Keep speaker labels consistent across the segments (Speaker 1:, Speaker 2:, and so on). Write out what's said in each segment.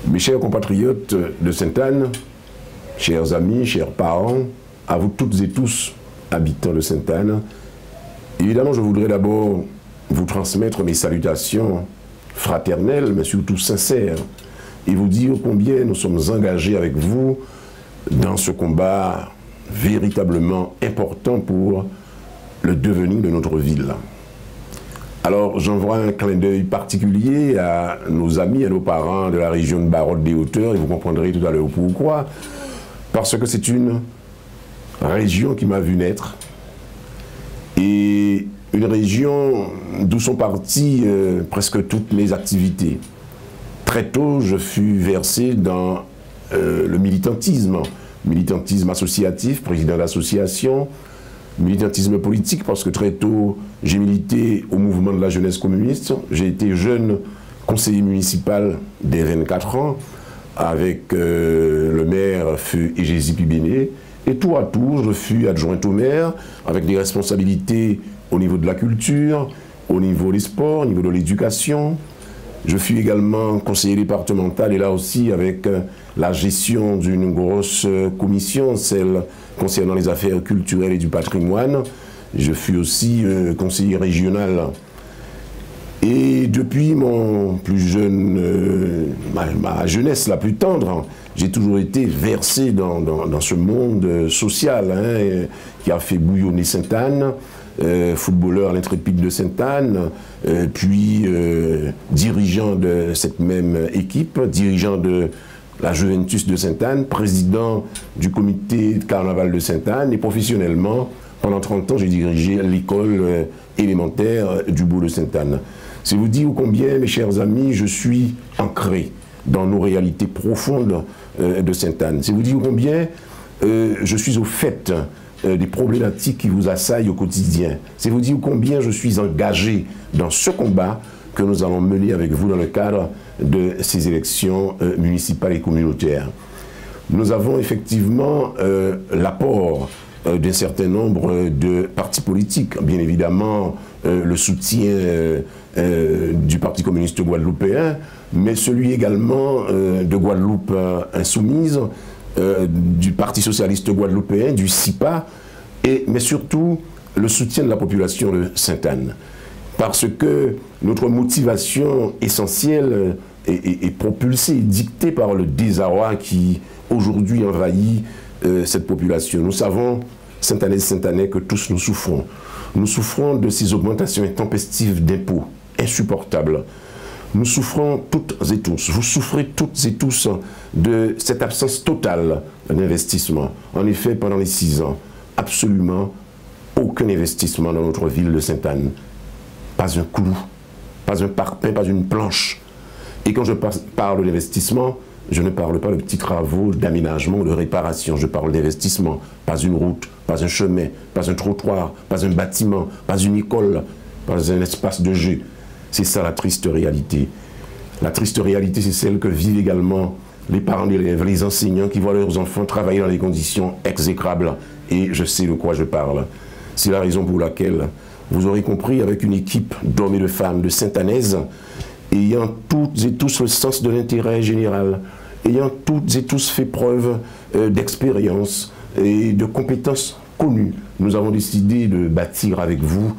Speaker 1: Mes chers compatriotes de Sainte-Anne, chers amis, chers parents, à vous toutes et tous, habitants de Sainte-Anne, évidemment, je voudrais d'abord vous transmettre mes salutations fraternelles, mais surtout sincères, et vous dire combien nous sommes engagés avec vous dans ce combat véritablement important pour le devenir de notre ville. Alors, j'envoie un clin d'œil particulier à nos amis, à nos parents de la région de Barotte des Hauteurs, et vous comprendrez tout à l'heure pourquoi. Parce que c'est une région qui m'a vu naître, et une région d'où sont parties presque toutes mes activités. Très tôt, je fus versé dans le militantisme associatif, président d'association, militantisme politique, parce que très tôt, j'ai milité au mouvement de la jeunesse communiste. J'ai été jeune conseiller municipal dès 24 ans, avec le maire feu Égési Pibéné. Et tour à tour, je fus adjoint au maire, avec des responsabilités au niveau de la culture, au niveau des sports, au niveau de l'éducation. Je fus également conseiller départemental, et là aussi avec la gestion d'une grosse commission, celle concernant les affaires culturelles et du patrimoine. Je fus aussi conseiller régional. Et depuis mon plus jeune, ma jeunesse la plus tendre, j'ai toujours été versé dans ce monde social qui a fait bouillonner Sainte-Anne, footballeur à l'Intrépide de Sainte-Anne, puis dirigeant de cette même équipe, dirigeant de la Juventus de Sainte-Anne, président du comité de carnaval de Sainte-Anne, et professionnellement, pendant 30 ans, j'ai dirigé l'école élémentaire du bourg de Sainte-Anne. C'est vous dire combien, mes chers amis, je suis ancré dans nos réalités profondes de Sainte-Anne. C'est vous dire combien je suis au fait des problématiques qui vous assaillent au quotidien. C'est vous dire combien je suis engagé dans ce combat que nous allons mener avec vous dans le cadre de ces élections municipales et communautaires. Nous avons effectivement l'apport d'un certain nombre de partis politiques, bien évidemment le soutien du Parti communiste guadeloupéen, mais celui également de Guadeloupe Insoumise, du Parti socialiste guadeloupéen, du CIPA, mais surtout le soutien de la population de Sainte-Anne. Parce que notre motivation essentielle est propulsée, dictée par le désarroi qui aujourd'hui envahit cette population. Nous savons, Sainte-Annaises, Sainte-Annais, que tous nous souffrons. Nous souffrons de ces augmentations intempestives d'impôts, insupportables. Nous souffrons toutes et tous, vous souffrez toutes et tous de cette absence totale d'investissement. En effet, pendant les 6 ans, absolument aucun investissement dans notre ville de Sainte-Anne. Pas un clou, pas un parpaing, pas une planche. Et quand je parle d'investissement, je ne parle pas de petits travaux d'aménagement ou de réparation. Je parle d'investissement. Pas une route, pas un chemin, pas un trottoir, pas un bâtiment, pas une école, pas un espace de jeu. C'est ça la triste réalité. La triste réalité, c'est celle que vivent également les parents d'élèves, les enseignants qui voient leurs enfants travailler dans des conditions exécrables. Et je sais de quoi je parle. C'est la raison pour laquelle, vous aurez compris, avec une équipe d'hommes et de femmes de Sainte-Annaises, ayant toutes et tous le sens de l'intérêt général, ayant toutes et tous fait preuve d'expérience et de compétences connues, nous avons décidé de bâtir avec vous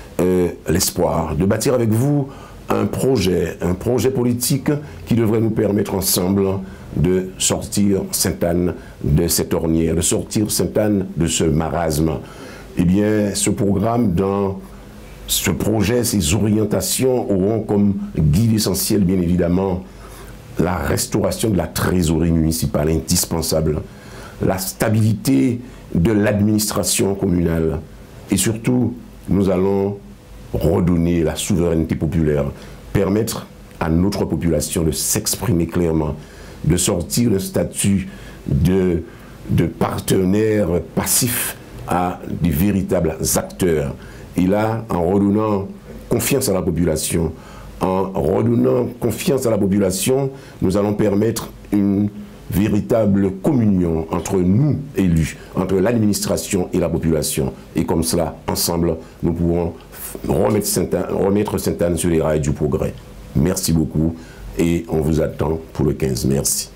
Speaker 1: l'espoir, de bâtir avec vous un projet politique qui devrait nous permettre ensemble de sortir Sainte-Anne de cette ornière, de sortir Sainte-Anne de ce marasme. Eh bien, ce programme, dans ce projet, ces orientations auront comme guide essentiel, bien évidemment, la restauration de la trésorerie municipale indispensable, la stabilité de l'administration communale, et surtout, nous allons redonner la souveraineté populaire, permettre à notre population de s'exprimer clairement, de sortir d'un statut de partenaire passif à des véritables acteurs. Et là, en redonnant confiance à la population, nous allons permettre une véritable communion entre nous, élus, entre l'administration et la population. Et comme cela, ensemble, nous pourrons remettre Sainte-Anne sur les rails du progrès. Merci beaucoup. et on vous attend pour le 15. Merci.